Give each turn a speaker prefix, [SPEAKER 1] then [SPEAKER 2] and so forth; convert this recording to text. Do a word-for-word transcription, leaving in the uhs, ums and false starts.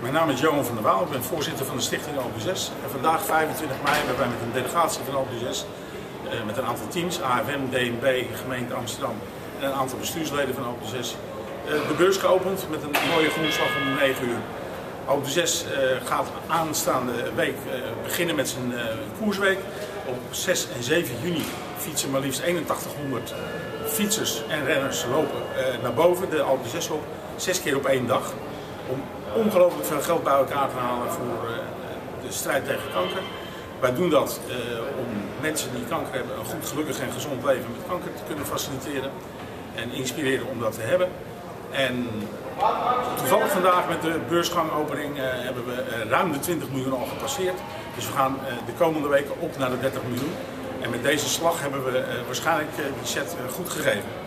[SPEAKER 1] Mijn naam is Johan van der Waal, ik ben voorzitter van de stichting Alpe zes. En vandaag, vijfentwintig mei, hebben wij met een delegatie van Alpe zes, met een aantal teams, A F M, D N B, gemeente Amsterdam en een aantal bestuursleden van Alpe zes, de beurs geopend met een mooie groenslag om negen uur. Alpe zes gaat aanstaande week beginnen met zijn koersweek. Op zes en zeven juni fietsen maar liefst eenentachtighonderd fietsers en renners lopen naar boven de Alpe zes op, zes keer op één dag. Om ongelooflijk veel geld bij elkaar te halen voor de strijd tegen kanker. Wij doen dat uh, om mensen die kanker hebben een goed, gelukkig en gezond leven met kanker te kunnen faciliteren en inspireren om dat te hebben. En toevallig vandaag met de beursgangopening uh, hebben we uh, ruim de twintig miljoen al gepasseerd. Dus we gaan uh, de komende weken op naar de dertig miljoen. En met deze slag hebben we uh, waarschijnlijk uh, die set uh, goed gegeven.